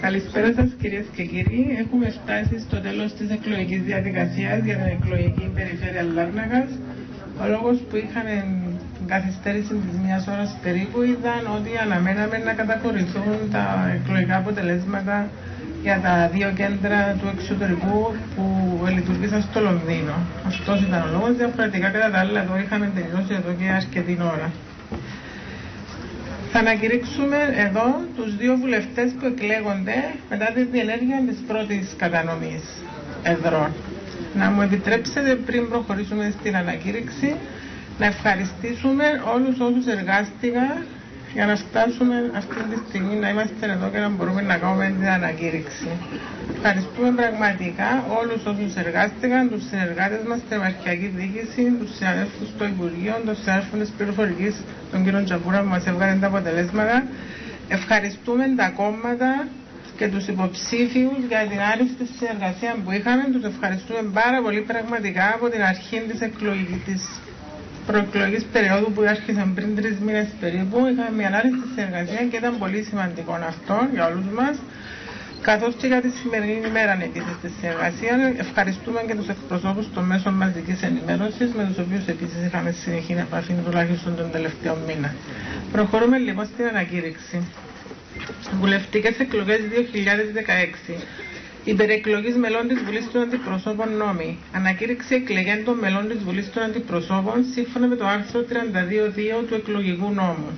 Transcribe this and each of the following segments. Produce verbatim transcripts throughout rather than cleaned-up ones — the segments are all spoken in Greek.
Καλησπέρα σας κυρίες και κύριοι. Έχουμε φτάσει στο τέλος της εκλογικής διαδικασίας για την εκλογική περιφέρεια Λάρνακας. Ο λόγος που είχαμε καθυστέρηση της μιας ώρας περίπου ήταν ότι αναμέναμε να καταχωρηθούν τα εκλογικά αποτελέσματα για τα δύο κέντρα του εξωτερικού που λειτουργήσαν στο Λονδίνο. Αυτός ήταν ο λόγος. Διαφορετικά κατά τα άλλα εδώ είχαμε τελειώσει εδώ και αρκετή ώρα. Θα ανακηρύξουμε εδώ τους δύο βουλευτές που εκλέγονται μετά τη διενέργεια της πρώτης κατανομής εδρών. Να μου επιτρέψετε πριν προχωρήσουμε στην ανακήρυξη να ευχαριστήσουμε όλους όσους εργάστηκαν για να φτάσουμε αυτή τη στιγμή να είμαστε εδώ και να μπορούμε να κάνουμε την ανακήρυξη. Ευχαριστούμε πραγματικά όλους όσους εργάστηκαν, τους συνεργάτες μας στην επαρχιακή διοίκηση, τους συναδέλφους των Υπουργείων, τους συναδέλφους της πληροφορικής, τον κύριο Τζαπούρα που μας έβγαλε τα αποτελέσματα. Ευχαριστούμε τα κόμματα και τους υποψήφιους για την άριστη συνεργασία που είχαμε. Τους ευχαριστούμε πάρα πολύ πραγματικά από την αρχή της εκλογικής προεκλογικής περίοδου που άρχισαν πριν τρεις μήνες περίπου. Είχαμε μια άριστη συνεργασία και ήταν πολύ σημαντικό αυτό για όλους μας. Καθώς και για τη σημερινή ημέρα επίσης τη συνεργασία, ευχαριστούμε και τους εκπροσώπους των μέσων μαζικής ενημέρωσης, με τους οποίους επίσης είχαμε συνεχή επαφή τουλάχιστον τον τελευταίο μήνα. Προχωρούμε λοιπόν στην ανακήρυξη. Βουλευτικές εκλογές δύο χιλιάδες δεκαέξι. Υπερεκλογής μελών της Βουλής των Αντιπροσώπων νόμοι. Ανακήρυξη εκλεγέντων μελών της Βουλής των Αντιπροσώπων σύμφωνα με το άρθρο τριάντα δύο δύο του εκλογικού νόμου.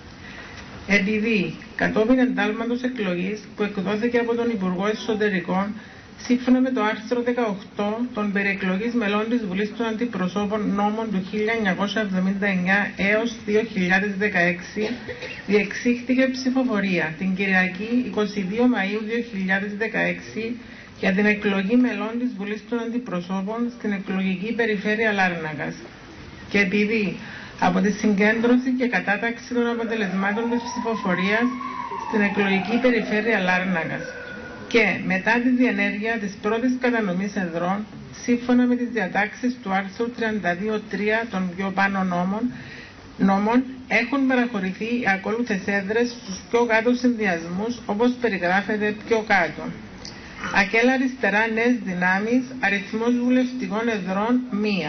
Επειδή κατόπιν εντάλματος εκλογής που εκδόθηκε από τον Υπουργό Εσωτερικών σύμφωνα με το άρθρο δεκαοκτώ των περιεκλογής μελών της Βουλής των Αντιπροσώπων νόμων του χίλια εννιακόσια εβδομήντα εννιά έως δύο χιλιάδες δεκαέξι διεξήχθηκε ψηφοφορία την Κυριακή εικοστή δεύτερη Μαΐου δύο χιλιάδες δεκαέξι για την εκλογή μελών της Βουλής των Αντιπροσώπων στην εκλογική περιφέρεια Λάρνακας. Και επειδή από τη συγκέντρωση και κατάταξη των αποτελεσμάτων της ψηφοφορίας στην εκλογική περιφέρεια Λάρνακας και μετά τη διενέργεια της πρώτης κατανομής εδρών, σύμφωνα με τις διατάξεις του άρθρου τριάντα δύο τρία των πιο πάνω νόμων, νόμων, έχουν παραχωρηθεί οι ακόλουθες έδρες στους πιο κάτω συνδυασμούς, όπως περιγράφεται πιο κάτω. Ακέλα αριστερά νέες δυνάμεις, αριθμός βουλευτικών εδρών μία.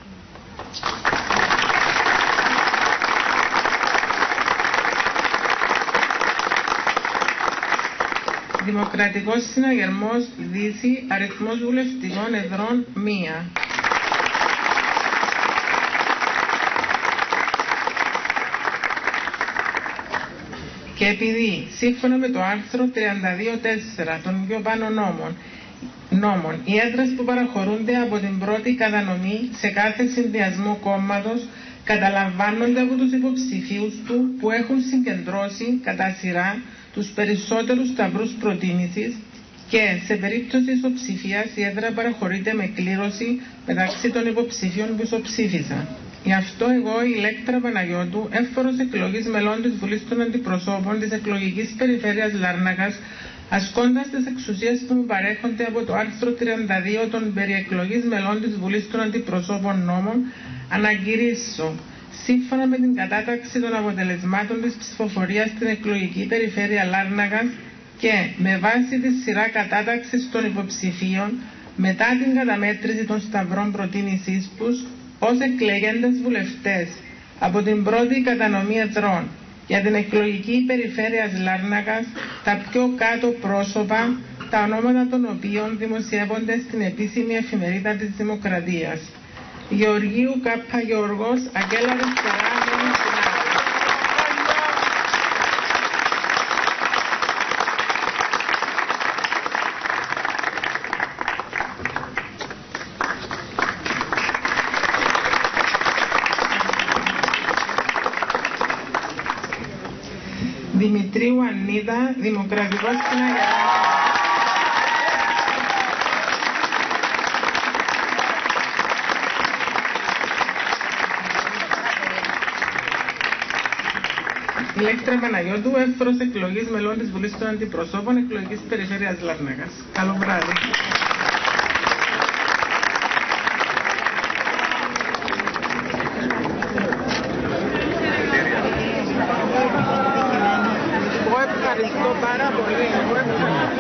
Δημοκρατικός Συναγερμός Δύση, αριθμός βουλευτικών εδρών μία. Και επειδή, σύμφωνα με το άρθρο τριάντα δύο τέσσερα των πιο πάνω νόμων, νόμων, οι έδρες που παραχωρούνται από την πρώτη κατανομή σε κάθε συνδυασμό κόμματος καταλαμβάνονται από τους υποψηφίους του που έχουν συγκεντρώσει κατά σειρά τους περισσότερους σταυρούς προτίμησης και σε περίπτωση ισοψηφίας η έδρα παραχωρείται με κλήρωση μεταξύ των υποψηφίων που ισοψήφισαν. Γι' αυτό εγώ, η Ηλέκτρα Παναγιώτου, εύφορος εκλογής μελών της Βουλής των Αντιπροσώπων της εκλογικής περιφέρειας Λάρνακας, ασκώντας τις εξουσίες που μου παρέχονται από το άρθρο τριάντα δύο των περιεκλογής μελών της Βουλής των Αντιπροσώπων νόμων, ανακηρύσω, σύμφωνα με την κατάταξη των αποτελεσμάτων της ψηφοφορίας στην εκλογική περιφέρεια Λάρνακας και με βάση τη σειρά κατάταξης των υποψηφίων μετά την καταμέτρηση των σταυρών προτίμησής τους ως εκλεγέντες βουλευτές από την πρώτη κατανομή εδρών για την εκλογική περιφέρεια Λάρνακας τα πιο κάτω πρόσωπα, τα ονόματα των οποίων δημοσιεύονται στην επίσημη εφημερίδα της Δημοκρατίας. Γεωργίου Κάπα Γιώργος, Αγγέλα Αριστερά, Δημητρίου Ανίδα, Δημοκρατικός Συναγερμός. Ηλέκτρα Παναγιώτου, εύφορος εκλογής μελών της Βουλής των Αντιπροσώπων εκλογικής περιφέρειας Λάρνακας. Καλό βράδυ. Εγώ ευχαριστώ πάρα πολύ.